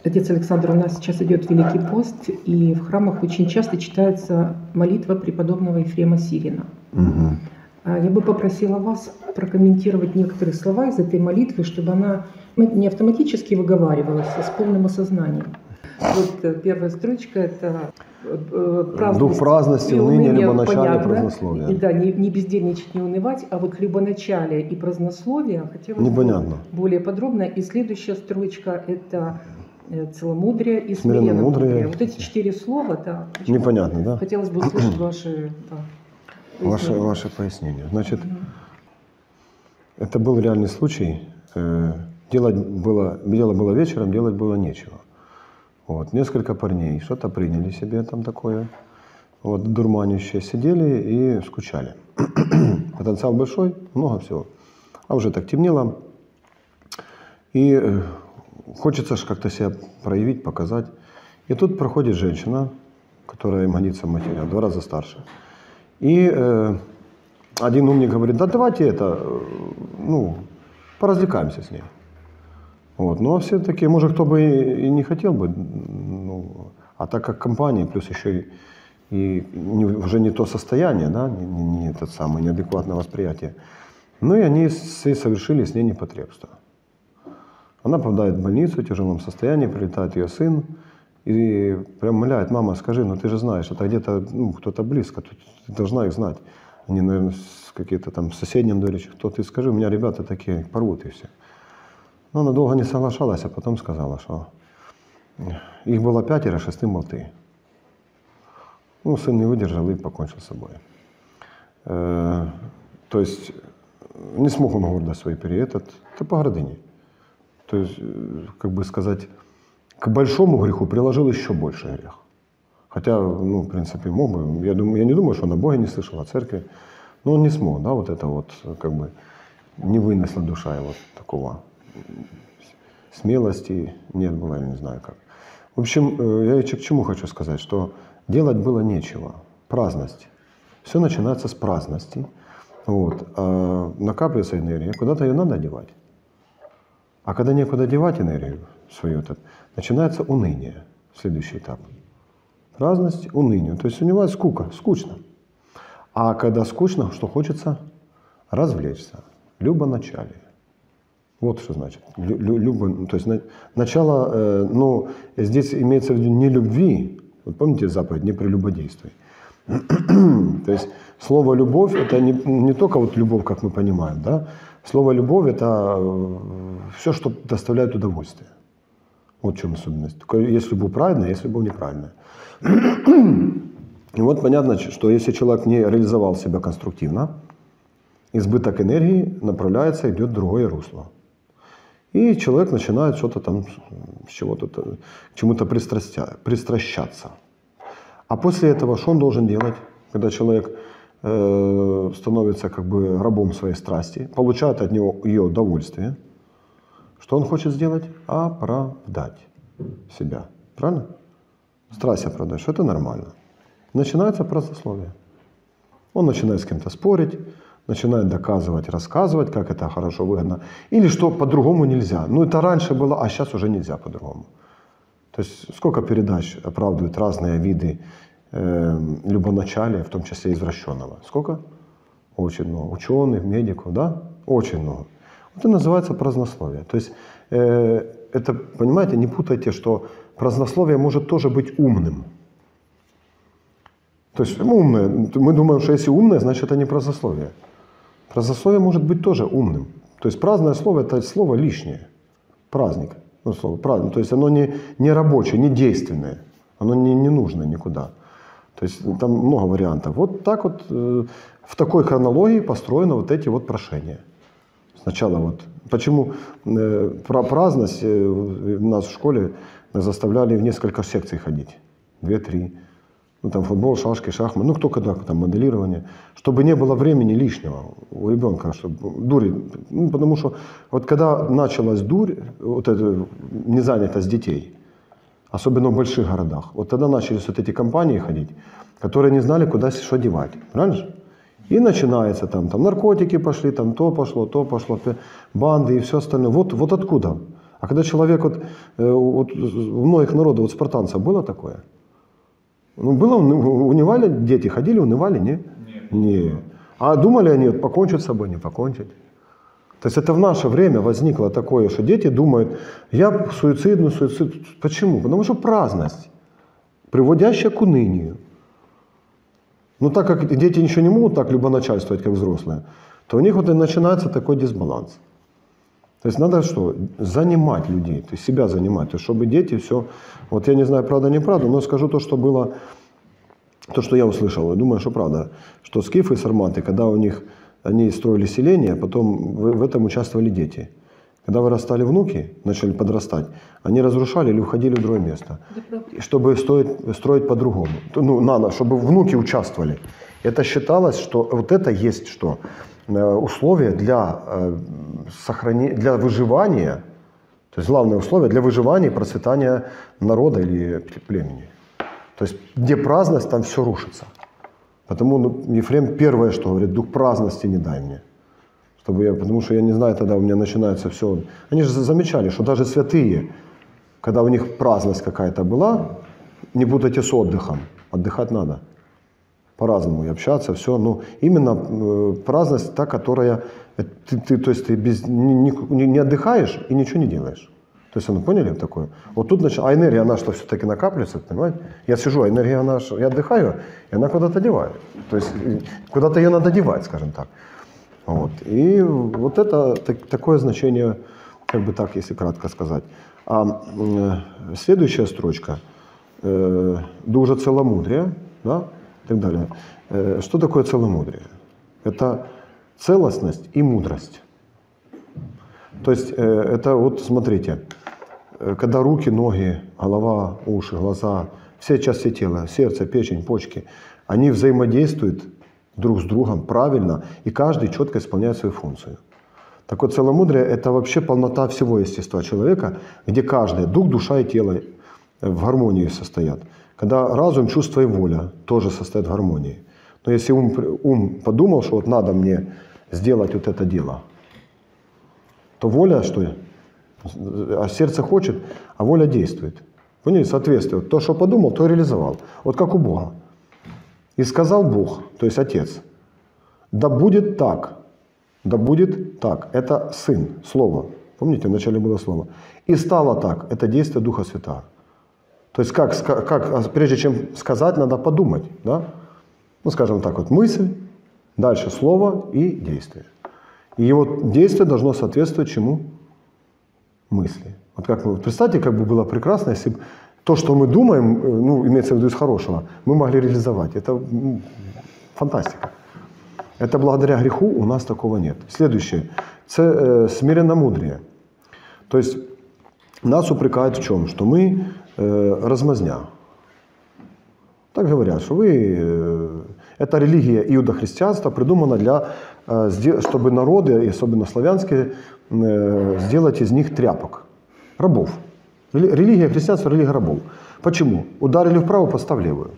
Отец Александр, у нас сейчас идет Великий пост, и в храмах очень часто читается молитва преподобного Ефрема Сирина. Угу. Я бы попросила вас прокомментировать некоторые слова из этой молитвы, чтобы она не автоматически выговаривалась, а с полным осознанием. Вот первая строчка – это праздность, дух праздности, уныния, любоначалия, празднословия. И, да, не бездельничать, не унывать, а вот любоначалие и празднословие хотелось непонятно. бы более подробно. И следующая строчка – это целомудрие и смиренномудрие. смиренномудрие. Вот эти 4 слова, да. Непонятно, да? Хотелось бы услышать ваши пояснения. Ваши пояснения. Значит, это был реальный случай. Дело было вечером, делать было нечего. Вот, несколько парней что-то приняли себе там такое, вот, дурманящие, сидели и скучали. Потенциал большой, много всего. А уже так темнело. И хочется же как-то себя проявить, показать. И тут проходит женщина, которая им годится в материал, в 2 раза старше. И один умник говорит: да давайте поразвлекаемся с ней. Вот. Ну а все такие, может, кто бы и не хотел бы, а так как компания, плюс еще уже не то состояние, да, не тот самый неадекватное восприятие. Ну и они совершили с ней непотребство. Она попадает в больницу в тяжелом состоянии, прилетает ее сын и прям умоляет: мама, скажи, ну ты же знаешь, это где-то кто-то близко, ты должна их знать. Они, наверное, какие-то там в соседнем доме, кто ты скажи, у меня ребята такие, порвут и все. Но она долго не соглашалась, а потом сказала, что их было 5, 6-м был ты. Ну, сын не выдержал и покончил с собой. То есть не смог он гордость свою это по гордыне. То есть, как бы сказать, к большому греху приложил еще больший грех. Хотя, в принципе, мог бы. Я не думаю, что он о Боге не слышал, о церкви. Но он не смог, да, вот это вот, как бы, не вынесла душа его такого. Смелости нет было, я не знаю как. В общем, я к чему хочу сказать, что делать было нечего. Праздность. Все начинается с праздности. Вот. А накапливается энергия, куда-то ее надо девать. А когда некуда девать энергию свою, начинается уныние. Следующий этап. Праздность, уныние. То есть у него скучно. А когда скучно, что хочется? Развлечься. Любоначалие. Вот что значит. То есть начало, здесь имеется в виду не любви. Вот помните заповедь «не прелюбодействуй». То есть слово «любовь» — это не только вот любовь, как мы понимаем, да? Слово «любовь» — это все, что доставляет удовольствие. Вот в чем особенность. Только есть любовь правильная, есть любовь неправильная. И вот понятно, что если человек не реализовал себя конструктивно, избыток энергии направляется, идет в другое русло. И человек начинает что-то там, к чему-то пристращаться. А после этого что он должен делать, когда человек становится как бы рабом своей страсти, получает от него ее удовольствие? Что он хочет сделать? Оправдать себя. Правильно? Страсть оправдать, что это нормально. Начинается празднословие. Он начинает с кем-то спорить, начинает доказывать, рассказывать, как это хорошо, выгодно. Или что по-другому нельзя. Это раньше было, а сейчас уже нельзя по-другому. То есть сколько передач оправдывают разные виды любоначалия, в том числе извращенного. Сколько? Очень много. Ученых, медиков, да? Очень много. Это называется празднословие. То есть это, понимаете, не путайте, что празднословие может тоже быть умным. То есть умное. Мы думаем, что если умное, значит это не празднословие. Празднословие может быть тоже умным. То есть праздное слово – это слово лишнее. Праздник. Слово праздник. То есть оно не рабочее, не действенное. Оно не нужно никуда. То есть там много вариантов. Вот так вот в такой хронологии построены вот эти вот прошения. Сначала вот. Почему праздность у нас в школе заставляли в несколько секций ходить. 2-3. Там футбол, шашки, шахматы, кто когда там моделирование, чтобы не было времени лишнего у ребенка, чтобы дури. Потому что вот когда началась дурь, вот эта незанятость детей, особенно в больших городах, вот тогда начались вот эти компании ходить, которые не знали, куда что девать. Правильно же? И начинается там наркотики пошли, там то пошло, банды и все остальное. Вот откуда. А когда человек, вот у многих народов, вот спартанцев было такое? Ну, было, унывали дети, ходили, унывали, не? Не. А думали они, вот, покончить с собой, не покончить? То есть это в наше время возникло такое, что дети думают, я суицид. Почему? Потому что праздность, приводящая к унынию. Но так как дети еще не могут так любоначальствовать, как взрослые, то у них вот и начинается такой дисбаланс. То есть надо что? Занимать людей, то есть себя занимать, то есть чтобы дети все... Вот я не знаю, правда, неправда, но скажу то, что было, то, что я услышал, и думаю, что правда, что скифы и сарматы, когда у них они строили селение, потом в этом участвовали дети. Когда вырастали внуки, начали подрастать, они разрушали или уходили в другое место, чтобы строить по-другому. Ну, надо, чтобы внуки участвовали. Это считалось, что вот это есть что? Условие для для выживания, то есть главное условие для выживания и процветания народа или племени. То есть где праздность, там все рушится. Потому Ефрем первое, что говорит, дух праздности не дай мне. Потому что я не знаю, тогда у меня начинается все. Они же замечали, что даже святые, когда у них праздность какая-то была, не путайте с отдыхом. Отдыхать надо. По-разному и общаться, все. Но именно праздность та, которая... То есть ты не отдыхаешь и ничего не делаешь. То есть, поняли такое? Вот тут, а энергия, она что, все-таки накапливается, понимаете? Я сижу, а энергия, я отдыхаю, и она куда-то девает. То есть, куда-то ее надо девать, скажем так. Вот. И вот это такое значение, как бы так, если кратко сказать. А следующая строчка, «Дуже целомудрие», да, и так далее. Что такое целомудрие? Это целостность и мудрость. То есть это вот смотрите, когда руки, ноги, голова, уши, глаза, все части тела, сердце, печень, почки, они взаимодействуют друг с другом правильно, и каждый четко исполняет свою функцию. Так вот, целомудрие – это вообще полнота всего естества человека, где каждый, дух, душа и тело в гармонии состоят. Когда разум, чувство и воля тоже состоят в гармонии. Но если ум подумал, что вот надо мне сделать вот это дело, то воля что? А сердце хочет, а воля действует. Поняли? Соответствие. То, что подумал, то и реализовал. Вот как у Бога. И сказал Бог, то есть Отец, да будет так, да будет так. Это Сын, Слово. Помните, вначале было Слово. И стало так. Это действие Духа Святого. То есть прежде чем сказать, надо подумать. Да? Ну, скажем так, вот мысль, дальше Слово и действие. И его действие должно соответствовать чему? Мысли. Вот как представьте, как бы было прекрасно, если бы то, что мы думаем, ну, имеется в виду из хорошего, мы могли реализовать. Это фантастика. Это благодаря греху у нас такого нет. Следующее. Это смиренномудрие. То есть нас упрекают в чем? Что мы размазня. Так говорят, что эта религия иудохристианства придумана чтобы народы, и особенно славянские, сделать из них тряпок, рабов. Религия христианства – религия рабов. Почему? Ударили вправо, постав левую.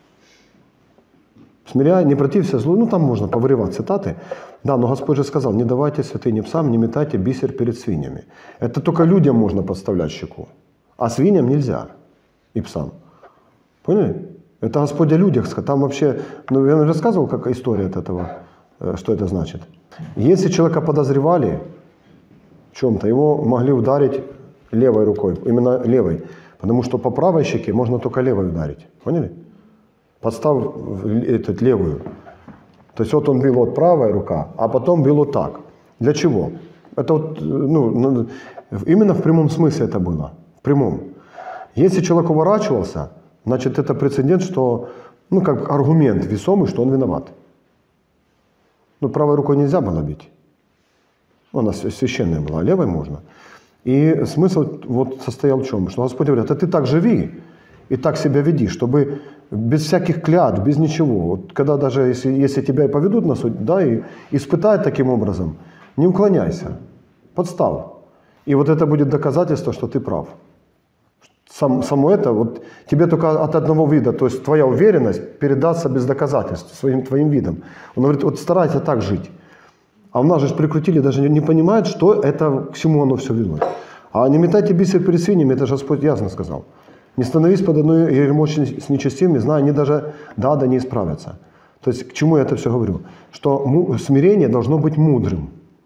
Смиряя, не протився злу. Ну, там можно повырывать цитаты. Да, но Господь же сказал, не давайте святыне псам, не метайте бисер перед свиньями. Это только людям можно подставлять щеку, а свиньям нельзя и псам. Поняли? Это Господь о людях сказал. Там вообще, ну, я рассказывал, как история от этого, что это значит. Если человека подозревали в чем-то, его могли ударить левой рукой, именно левой, потому что по правой щеке можно только левой ударить. Поняли? Подстав левую. То есть вот он бил вот правая рука, а потом бил вот так. Для чего? Это вот, ну, именно в прямом смысле это было. В прямом. Если человек уворачивался, значит это прецедент, что, ну, как аргумент весомый, что он виноват. Ну, правой рукой нельзя было бить. Она священная была, а левой можно. И смысл вот состоял в чем? Что Господь говорит, а ты так живи и так себя веди, чтобы без всяких клятв, без ничего. Вот когда даже если тебя и поведут на суд, да, и испытают таким образом, не уклоняйся, подстав. И вот это будет доказательство, что ты прав. Само это, вот тебе только от одного вида, то есть твоя уверенность передастся без доказательств своим твоим видом. Он говорит, вот старайся так жить. А у нас же прикрутили, даже не понимают, что это, к чему оно все ведет. А не метайте бисер перед свиньями, это же Господь ясно сказал. Не становись под одной ермо с нечестивыми, зная, они даже да не исправятся. То есть к чему я это все говорю? Что смирение должно быть мудрым.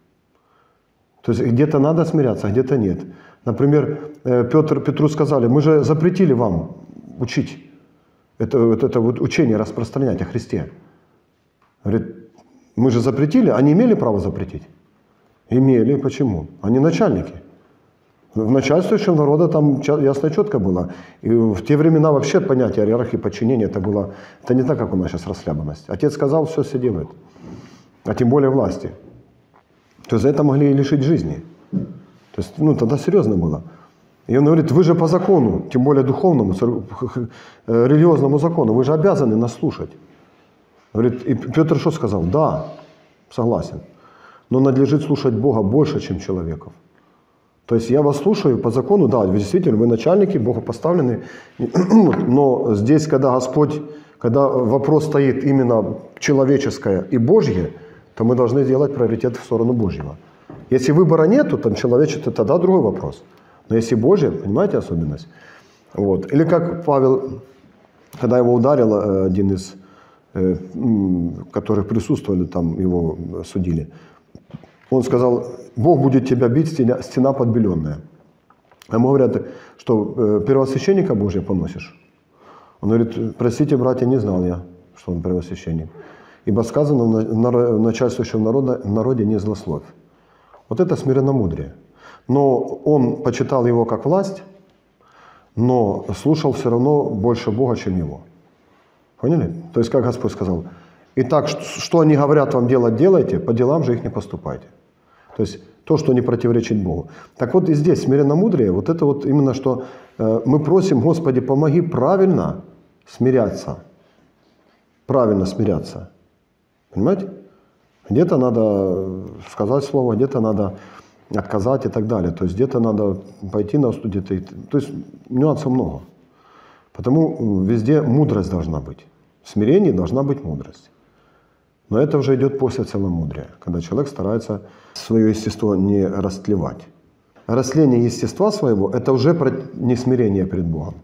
То есть где-то надо смиряться, а где-то нет. Например, Петру сказали, мы же запретили вам учить, это вот учение распространять о Христе. Говорит, мы же запретили, они имели право запретить? Имели. Почему? Они начальники. В начальствующем народа там ясно и четко было. И в те времена вообще понятие иерархии подчинения это не так, как у нас сейчас расхлябанность. Отец сказал, все делает. А тем более власти. То есть за это могли и лишить жизни. То есть, тогда серьезно было. И он говорит, вы же по закону, тем более духовному, религиозному закону, вы же обязаны нас слушать. Говорит, и Петр что сказал? Да, согласен. Но надлежит слушать Бога больше, чем человеков. То есть я вас слушаю по закону, да, вы действительно, вы начальники, богопоставленные. Но здесь, когда вопрос стоит именно человеческое и Божье, то мы должны делать приоритет в сторону Божьего. Если выбора нету, там человечество, тогда другой вопрос. Но если Божье, понимаете особенность? Вот. Или как Павел, когда его ударил один из, которых присутствовали, там его судили, он сказал, Бог будет тебя бить, стена подбеленная. А ему говорят, что первосвященника Божия поносишь. Он говорит, простите, братья, не знал я, что он первосвященник. Ибо сказано в начальствующем народе не злословь. Вот это смиренномудрие. Но он почитал его как власть, но слушал все равно больше Бога, чем его. Поняли? То есть, как Господь сказал, итак, что они говорят вам делать, делайте, по делам же их не поступайте. То есть, то, что не противоречит Богу. Так вот и здесь смиренномудрие, вот это вот именно, что мы просим, Господи, помоги правильно смиряться. Правильно смиряться. Понимаете? Где-то надо сказать слово, где-то надо отказать и так далее. То есть где-то надо пойти на суд, где-то... То есть нюансов много. Потому везде мудрость должна быть. В смирении должна быть мудрость. Но это уже идет после целомудрия, когда человек старается свое естество не растлевать. Растление естества своего – это уже не смирение перед Богом.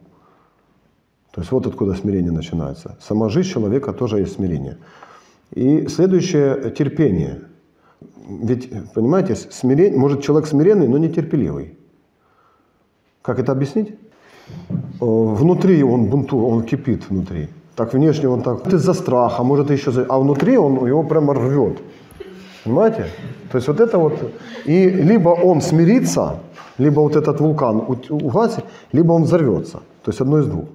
То есть вот откуда смирение начинается. Сама жизнь человека тоже есть смирение. И следующее – терпение. Ведь, понимаете, может человек смиренный, но не терпеливый. Как это объяснить? Внутри он бунтует, он кипит внутри. Так внешне он так из-за страха, может еще а внутри он его прямо рвет. Понимаете? То есть вот это вот. И либо он смирится, либо вот этот вулкан угасит, либо он взорвется. То есть одно из двух.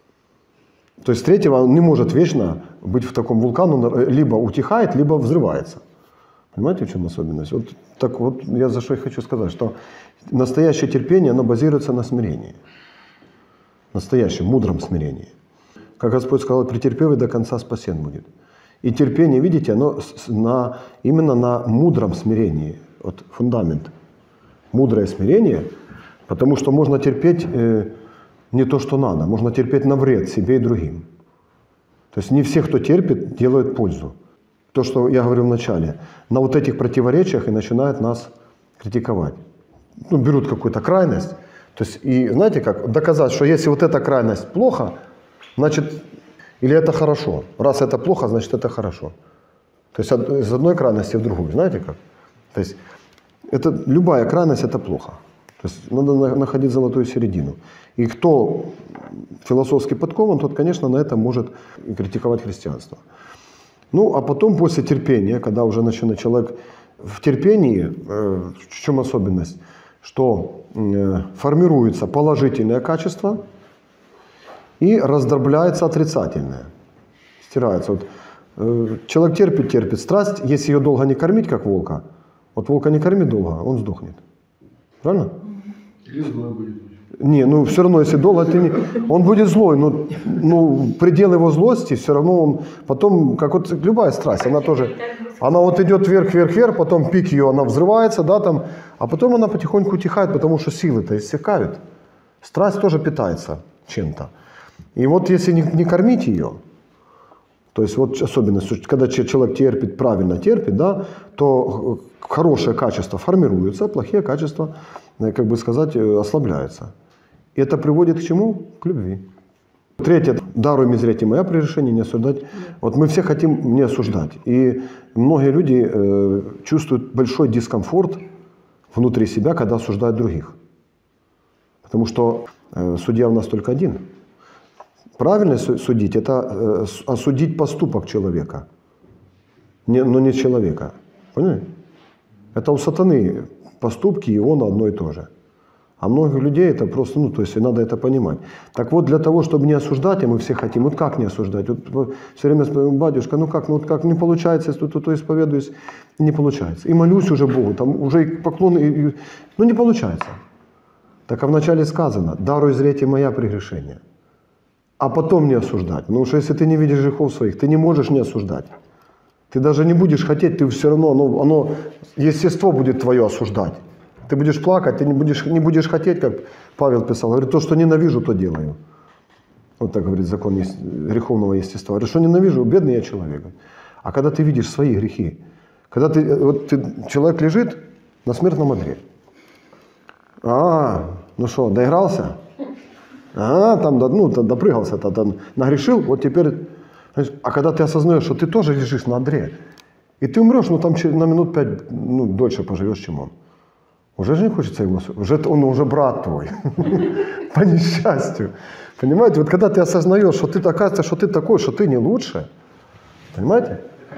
То есть третьего он не может вечно быть в таком вулкане, он либо утихает, либо взрывается. Понимаете, в чем особенность? Вот так вот я за что и хочу сказать, что настоящее терпение, оно базируется на смирении. Настоящем, мудром смирении. Как Господь сказал, претерпевый до конца спасен будет. И терпение, видите, оно именно на мудром смирении. Вот фундамент. Мудрое смирение, потому что можно терпеть не то, что надо. Можно терпеть на вред себе и другим. То есть не все, кто терпит, делают пользу. То, что я говорил в начале. На вот этих противоречиях и начинают нас критиковать. Берут какую-то крайность. То есть, и знаете как, доказать, что если вот эта крайность плохо, значит, или это хорошо. Раз это плохо, значит это хорошо. То есть из одной крайности в другую. Знаете как? То есть любая крайность это плохо. То есть надо находить золотую середину. И кто философски подкован, тот, конечно, на этом может критиковать христианство. Ну, а потом после терпения, когда уже начинает человек в терпении, в чем особенность? Что формируется положительное качество и раздробляется отрицательное. Стирается. Вот, человек терпит. Страсть, если ее долго не кормить, как волка, вот волка не кормить долго, он сдохнет. Правильно? Или злой будет. Не, все равно, если долго, он будет злой, но предел его злости, все равно он потом, как вот любая страсть, она вот идет вверх, потом пик ее, она взрывается, да, там, а потом она потихоньку утихает, потому что силы-то иссякают. Страсть тоже питается чем-то. И вот если не кормить ее, То есть вот особенность, когда человек терпит, правильно терпит, да, то хорошие качества формируются, плохие качества, как бы сказать, ослабляются. И это приводит к чему? К любви. Третье. Даруй мне зрите моя при решении не осуждать. Вот мы все хотим не осуждать. И многие люди чувствуют большой дискомфорт внутри себя, когда осуждают других. Потому что судья у нас только один. Правильно судить – это осудить поступок человека, но не человека. Понимаете? Это у сатаны поступки, и он одно и то же. А многих людей это просто, ну, то есть надо это понимать. Так вот, для того, чтобы не осуждать, а мы все хотим, вот как не осуждать? Вот все время спрашиваю: батюшка, ну как, не получается, то исповедуюсь, не получается. И молюсь уже Богу, там уже и поклоны, ну не получается. Так а вначале сказано: даруй зрите моя прегрешение. А потом не осуждать. Потому что если ты не видишь грехов своих, ты не можешь не осуждать. Ты даже не будешь хотеть, ты все равно, оно естество будет твое осуждать. Ты будешь плакать, ты не будешь хотеть, как Павел писал, говорит, то, что ненавижу, то делаю. Вот так говорит закон греховного естества. Говорит, что ненавижу, бедный я человек. А когда ты видишь свои грехи, когда человек лежит на смертном одре. Ну что, доигрался? Там допрыгался, там нагрешил, вот теперь... А когда ты осознаешь, что ты тоже лежишь на одре, и ты умрешь, там на минут 5 дольше поживешь, чем он. Уже же не хочется его... Он уже брат твой. По несчастью. Понимаете? Вот когда ты осознаешь, что ты, оказывается, что ты такой, что ты не лучше. Понимаете?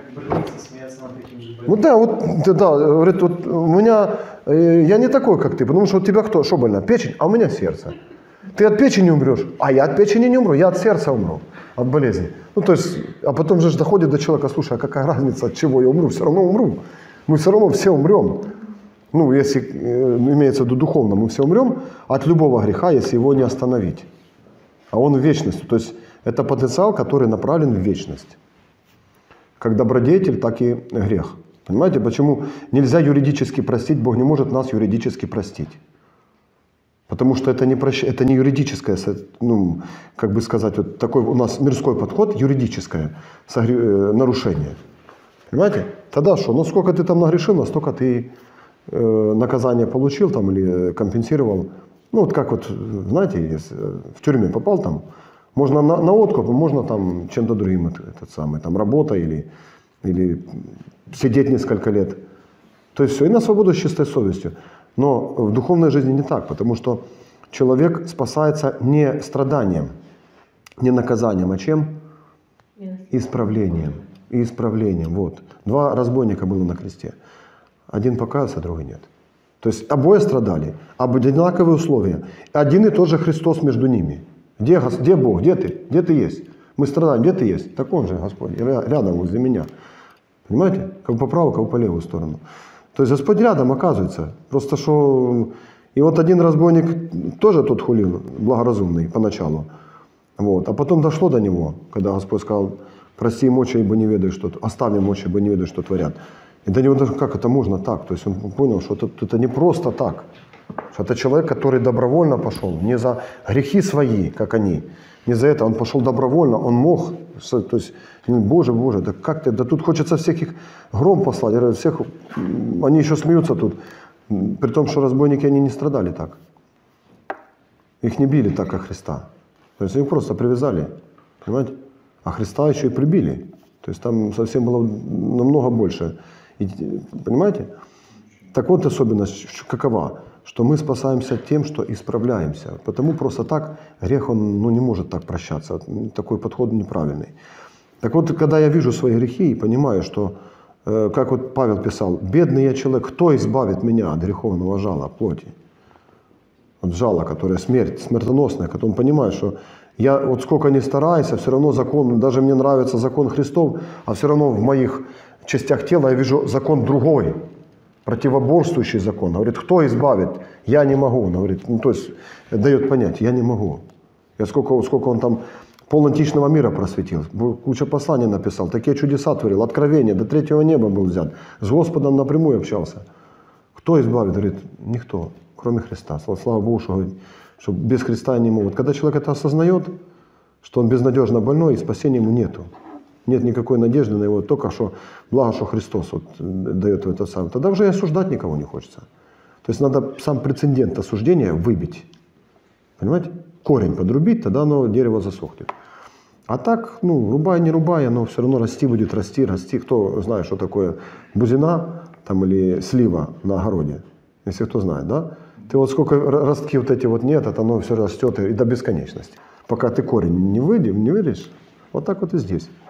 Ну да, говорит, вот у меня... Я не такой, как ты, потому что у тебя кто? Что больно? Печень? А у меня сердце. Ты от печени умрешь, а я от печени не умру, я от сердца умру, от болезни. А потом же доходит до человека: слушай, а какая разница, от чего я умру? Все равно умру. Мы все равно все умрем. Если имеется в виду духовно, мы все умрем от любого греха, если его не остановить. А он в вечности. То есть это потенциал, который направлен в вечность. Как добродетель, так и грех. Понимаете, почему нельзя юридически простить? Бог не может нас юридически простить. Потому что это не юридическое, как бы сказать, вот такой у нас мирской подход, юридическое нарушение. Понимаете? Тогда что? Сколько ты там нагрешил, настолько ты наказание получил там, или компенсировал. Как знаете, в тюрьме попал там, можно на откуп, можно там чем-то другим, там работа или сидеть несколько лет. То есть все, и на свободу с чистой совестью. Но в духовной жизни не так, потому что человек спасается не страданием, не наказанием, а чем? Исправлением. Исправлением. Вот. 2 разбойника было на кресте. Один покаялся, другой нет. То есть обои страдали, одинаковые условия. Один и тот же Христос между ними. Где Бог? Где ты? Где ты есть? Мы страдаем, где ты есть? Так Он же, Господь, рядом возле меня. Понимаете? Кого по правую, кого по левую сторону. То есть Господь рядом, оказывается. Просто что... И вот один разбойник тоже тут хулил, благоразумный поначалу. Вот. А потом дошло до него, когда Господь сказал: прости им, отче, ибо не ведают, что... Оставь им, отче, ибо не ведают, что творят. И до него даже, как это можно так? То есть он понял, что это не просто так. Что это человек, который добровольно пошел. Не за грехи свои, как они. Не за это. Он пошел добровольно, он мог. То есть, Боже, да как ты? Да тут хочется всех их гром послать. Всех, они еще смеются тут. При том, что разбойники, они не страдали так. Их не били так, как Христа. То есть их просто привязали. Понимаете? А Христа еще и прибили. То есть там совсем было намного больше. И, понимаете? Так вот особенность какова? Что мы спасаемся тем, что исправляемся. Потому просто так грех, он не может так прощаться. Такой подход неправильный. Так вот, когда я вижу свои грехи и понимаю, что, как вот Павел писал: «Бедный я человек, кто избавит меня от греховного жала плоти?» От жала, которое смертоносное, когда он понимает, что я вот сколько ни стараюсь, все равно закон, даже мне нравится закон Христов, а все равно в моих частях тела я вижу закон другой, противоборствующий закон. Говорит, кто избавит? Я не могу. Он говорит, то есть дает понять, я не могу. Я сколько он там полантичного мира просветил, куча посланий написал, такие чудеса творил, откровения, до 3-го неба был взят, с Господом напрямую общался. Кто избавит? Говорит, никто, кроме Христа. Слава Богу, что без Христа не могут. Когда человек это осознает, что он безнадежно больной, и спасения ему нету. нет никакой надежды на его, только что, благо, что Христос вот дает в это самое, тогда уже и осуждать никого не хочется. То есть надо сам прецедент осуждения выбить. Понимаете? Корень подрубить, тогда оно, дерево засохнет. А так, ну, рубай, не рубай, оно все равно расти будет, расти, расти. Кто знает, что такое бузина там, или слива на огороде? Если кто знает, да? Ты вот сколько ростки вот эти вот нет, это оно все растет и до бесконечности. Пока ты корень не вылечишь, вот так вот и здесь.